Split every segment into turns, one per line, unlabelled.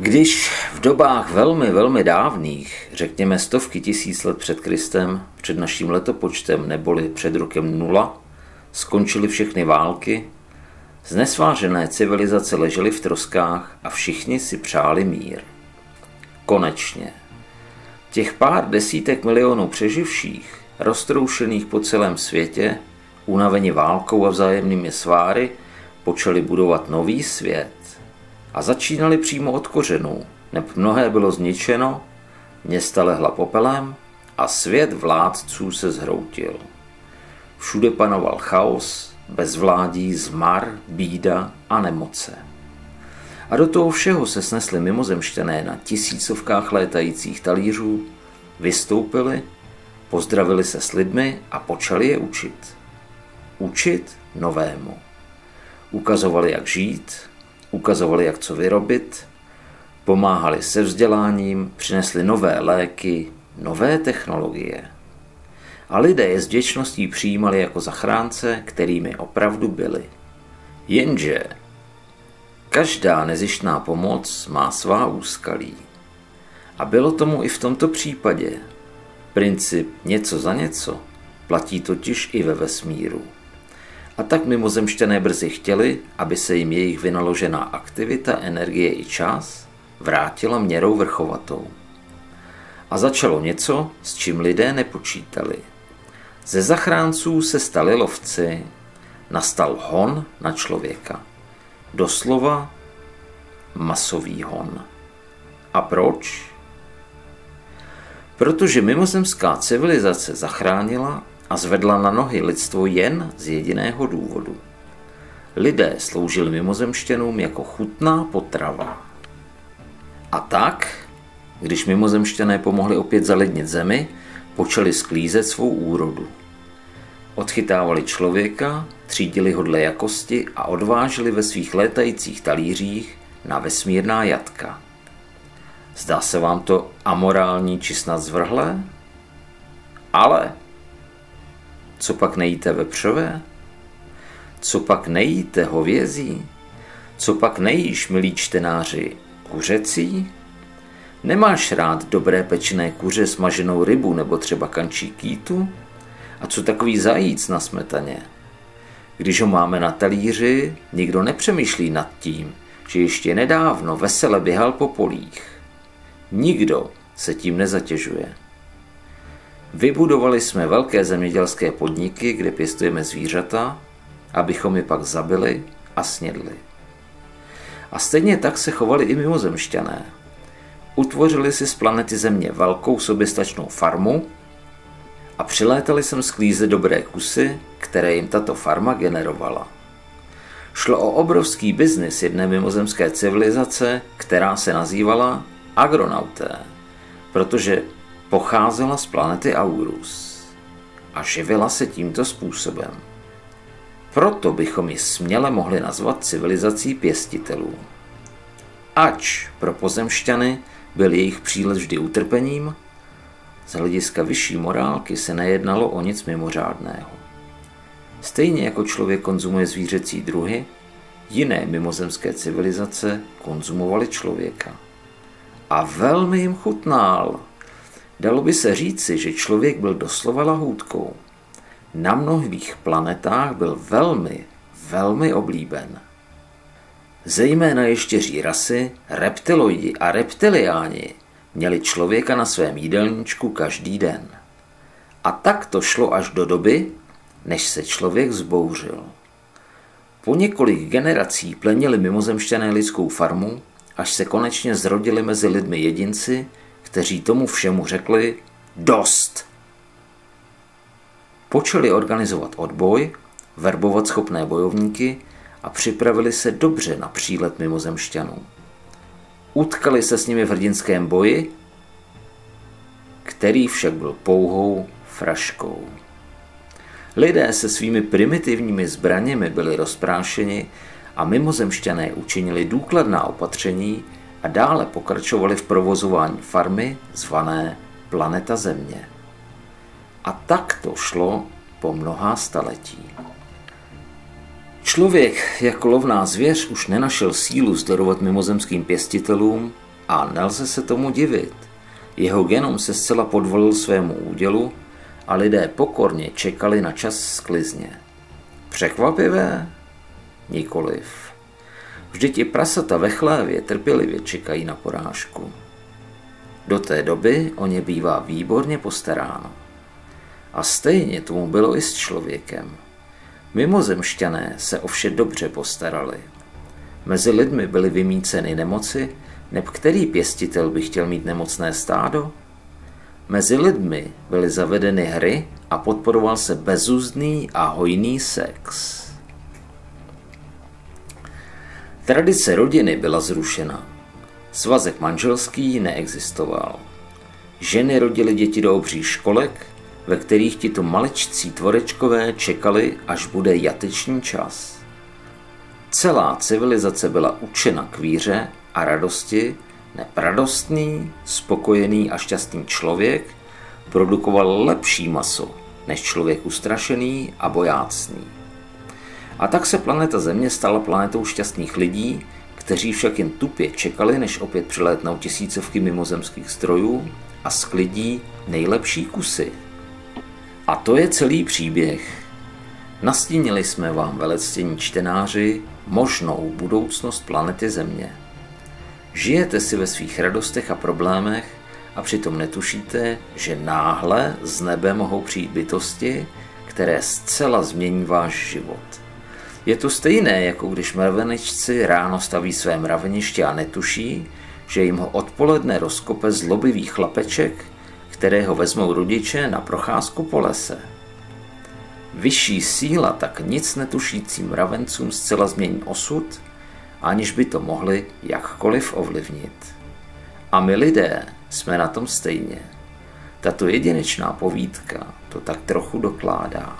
Když v dobách velmi, velmi dávných, řekněme stovky tisíc let před Kristem, před naším letopočtem neboli před rokem 0, skončily všechny války, znesvážené civilizace ležely v troskách a všichni si přáli mír. Konečně. Těch pár desítek milionů přeživších, roztroušených po celém světě, unaveni válkou a vzájemnými sváry, počali budovat nový svět. A začínali přímo od kořenů, neb mnohé bylo zničeno, města lehla popelem a svět vládců se zhroutil. Všude panoval chaos, bezvládí, zmar, bída a nemoce. A do toho všeho se snesli mimozemšťané na tisícovkách létajících talířů, vystoupili, pozdravili se s lidmi a počali je učit. Učit novému. Ukazovali, jak žít, ukazovali, jak co vyrobit, pomáhali se vzděláním, přinesli nové léky, nové technologie. A lidé je s vděčností přijímali jako zachránce, kterými opravdu byli. Jenže každá nezištná pomoc má svá úskalí. A bylo tomu i v tomto případě. Princip něco za něco platí totiž i ve vesmíru. A tak mimozemšťané brzy chtěli, aby se jim jejich vynaložená aktivita, energie i čas vrátila měrou vrchovatou. A začalo něco, s čím lidé nepočítali. Ze zachránců se stali lovci. Nastal hon na člověka. Doslova masový hon. A proč? Protože mimozemská civilizace zachránila a zvedla na nohy lidstvo jen z jediného důvodu. Lidé sloužili mimozemšťanům jako chutná potrava. A tak, když mimozemšťané pomohli opět zalidnit zemi, počali sklízet svou úrodu. Odchytávali člověka, třídili ho dle jakosti a odváželi ve svých létajících talířích na vesmírná jatka. Zdá se vám to amorální či snad zvrhlé? Ale co pak nejíte vepřové? Co pak nejíte hovězí? Co pak nejíš, milí čtenáři, kuřecí? Nemáš rád dobré pečené kuře, smaženou rybu nebo třeba kančí kýtu? A co takový zajíc na smetaně? Když ho máme na talíři, nikdo nepřemýšlí nad tím, že ještě nedávno vesele běhal po polích. Nikdo se tím nezatěžuje. Vybudovali jsme velké zemědělské podniky, kde pěstujeme zvířata, abychom je pak zabili a snědli. A stejně tak se chovali i mimozemšťané. Utvořili si z planety Země velkou soběstačnou farmu a přilétali sem sklízet dobré kusy, které jim tato farma generovala. Šlo o obrovský biznis jedné mimozemské civilizace, která se nazývala agronauté, protože pocházela z planety Aurus a živila se tímto způsobem. Proto bychom ji směle mohli nazvat civilizací pěstitelů. Ač pro pozemšťany byl jejich přílet vždy utrpením, z hlediska vyšší morálky se nejednalo o nic mimořádného. Stejně jako člověk konzumuje zvířecí druhy, jiné mimozemské civilizace konzumovaly člověka. A velmi jim chutnal. Dalo by se říci, že člověk byl doslova lahůdkou. Na mnohých planetách byl velmi, velmi oblíben. Zejména ještěří rasy, reptiloidi a reptiliáni měli člověka na svém jídelníčku každý den. A tak to šlo až do doby, než se člověk vzbouřil. Po několik generací plenili mimozemšťané lidskou farmu, až se konečně zrodili mezi lidmi jedinci, kteří tomu všemu řekli dost. Počali organizovat odboj, verbovat schopné bojovníky a připravili se dobře na přílet mimozemšťanů. Utkali se s nimi v hrdinském boji, který však byl pouhou fraškou. Lidé se svými primitivními zbraněmi byli rozprášeni a mimozemšťané učinili důkladná opatření a dále pokračovali v provozování farmy zvané Planeta Země. A tak to šlo po mnohá staletí. Člověk jako lovná zvěř už nenašel sílu zdorovat mimozemským pěstitelům, A nelze se tomu divit. Jeho genom se zcela podvolil svému údělu a lidé pokorně čekali na čas sklizně. Překvapivé? Nikoliv. Vždyť i prasata ve chlévě trpělivě čekají na porážku. Do té doby o ně bývá výborně postaráno. A stejně tomu bylo i s člověkem. Mimozemšťané se o vše dobře postarali. Mezi lidmi byly vymýceny nemoci, neb který pěstitel by chtěl mít nemocné stádo? Mezi lidmi byly zavedeny hry a podporoval se bezúzdný a hojný sex. Tradice rodiny byla zrušena. Svazek manželský neexistoval. Ženy rodily děti do obřích školek, ve kterých tito maličcí tvorečkové čekali, až bude jateční čas. Celá civilizace byla učena k víře a radosti, neb radostný, spokojený a šťastný člověk produkoval lepší maso než člověk ustrašený a bojácný. A tak se planeta Země stala planetou šťastných lidí, kteří však jen tupě čekali, než opět přilétnou tisícovky mimozemských strojů a sklidí nejlepší kusy. A to je celý příběh. Nastínili jsme vám, velectění čtenáři, možnou budoucnost planety Země. Žijete si ve svých radostech a problémech a přitom netušíte, že náhle z nebe mohou přijít bytosti, které zcela změní váš život. Je to stejné, jako když mravenečci ráno staví své mraveniště a netuší, že jim ho odpoledne rozkope zlobivý chlapeček, kterého vezmou rodiče na procházku po lese. Vyšší síla tak nic netušícím mravencům zcela změní osud, aniž by to mohli jakkoliv ovlivnit. A my lidé jsme na tom stejně. Tato jedinečná povídka to tak trochu dokládá.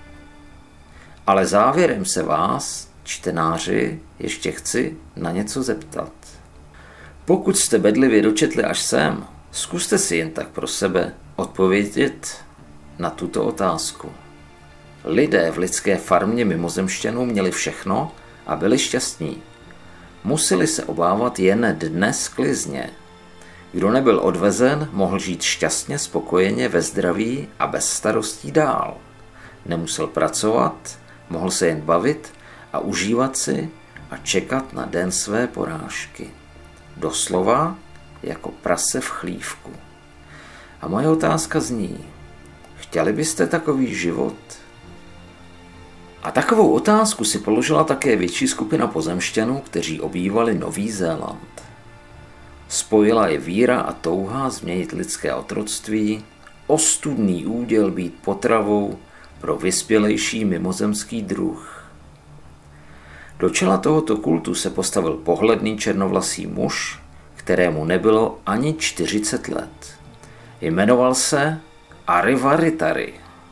Ale závěrem se vás, čtenáři, ještě chci na něco zeptat. Pokud jste bedlivě dočetli až sem, zkuste si jen tak pro sebe odpovědět na tuto otázku. Lidé v lidské farmě mimozemšťanů měli všechno a byli šťastní. Museli se obávat jen dne sklizně. Kdo nebyl odvezen, mohl žít šťastně, spokojeně, ve zdraví a bez starostí dál. Nemusel pracovat, mohl se jen bavit a užívat si a čekat na den své porážky. Doslova jako prase v chlívku. A moje otázka zní, chtěli byste takový život? A takovou otázku si položila také větší skupina pozemšťanů, kteří obývali Nový Zéland. Spojila je víra a touha změnit lidské otroctví, ostudný úděl být potravou pro vyspělejší mimozemský druh. Do čela tohoto kultu se postavil pohledný černovlasý muž, kterému nebylo ani 40 let. Jmenoval se Arivaritari.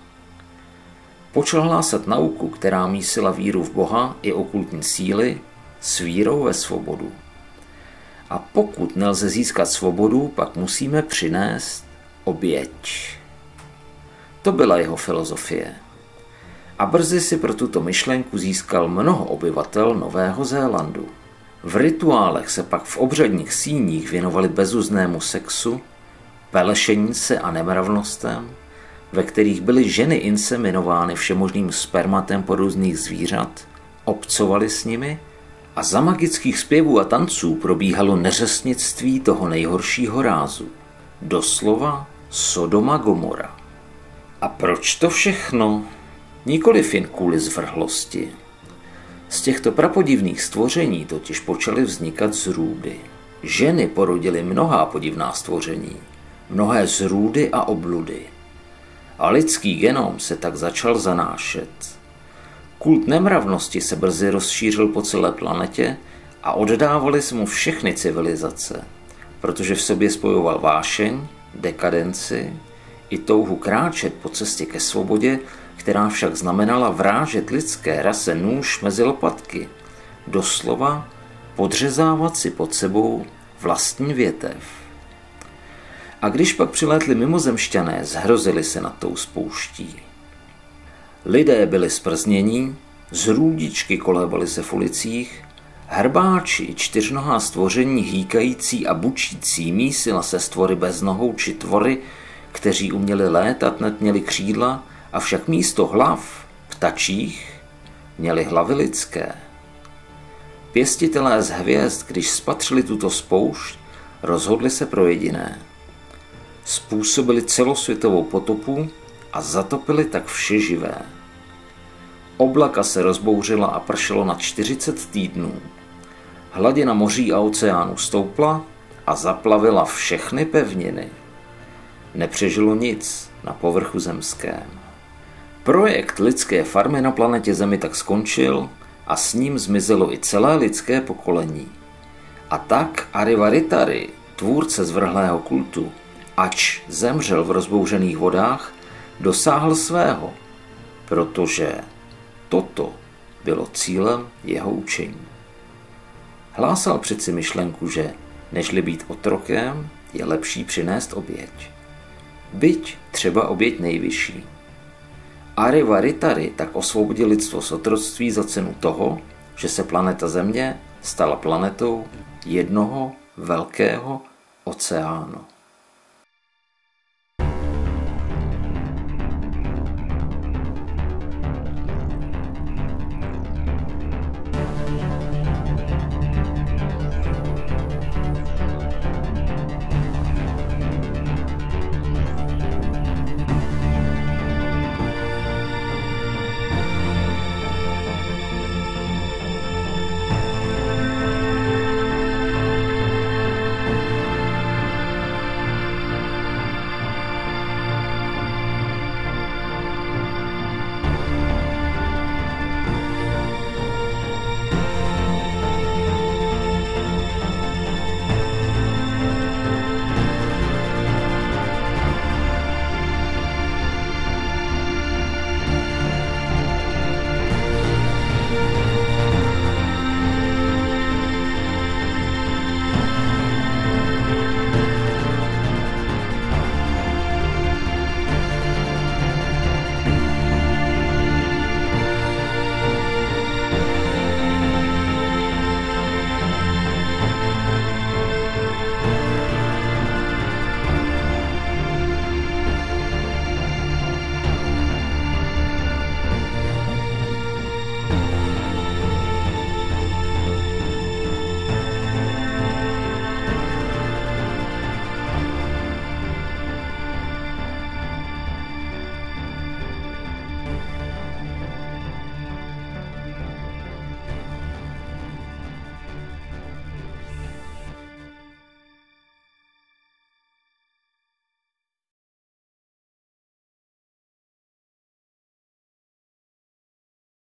Počal hlásat nauku, která mísila víru v Boha i okultní síly s vírou ve svobodu. A pokud nelze získat svobodu, pak musíme přinést oběť. To byla jeho filozofie. A brzy si pro tuto myšlenku získal mnoho obyvatel Nového Zélandu. V rituálech se pak v obřadních síních věnovali bezuznému sexu, pelešení se a nemravnostem, ve kterých byly ženy inseminovány všemožným spermatem různých zvířat, obcovaly s nimi a za magických zpěvů a tanců probíhalo neřestnictví toho nejhoršího rázu. Doslova Sodoma Gomora. A proč to všechno? Nikoliv jen kvůli zvrhlosti. Z těchto prapodivných stvoření totiž počaly vznikat zrůdy. Ženy porodily mnohá podivná stvoření, mnohé zrůdy a obludy. A lidský genom se tak začal zanášet. Kult nemravnosti se brzy rozšířil po celé planetě a oddávaly se mu všechny civilizace, protože v sobě spojoval vášeň, dekadenci i touhu kráčet po cestě ke svobodě, která však znamenala vrážet lidské rase nůž mezi lopatky, doslova podřezávat si pod sebou vlastní větev. A když pak přilétli mimozemšťané, zhrozili se nad tou spouští. Lidé byli zprznění, zrůdičky kolébaly se v ulicích, Hrbáči, čtyřnohá stvoření hýkající a bučící, mísila se stvory bez nohou či tvory, kteří uměli létat, net měli křídla, avšak místo hlav ptačích měli hlavy lidské. Pěstitelé z hvězd, když spatřili tuto spoušť, rozhodli se pro jediné. Způsobili celosvětovou potopu a zatopili tak vše živé. Oblaka se rozbouřila a pršelo na 40 týdnů. Hladina moří a oceánu stoupla a zaplavila všechny pevniny. Nepřežilo nic na povrchu zemském. Projekt lidské farmy na planetě Zemi tak skončil a s ním zmizelo i celé lidské pokolení. A tak Arivaritari, tvůrce zvrhlého kultu, ač zemřel v rozbouřených vodách, dosáhl svého, protože toto bylo cílem jeho učení. Hlásal přeci myšlenku, že nežli být otrokem, je lepší přinést oběť. Byť třeba oběť nejvyšší. Arivaritari tak osvobodil lidstvo z otroctví za cenu toho, že se planeta Země stala planetou jednoho velkého oceánu.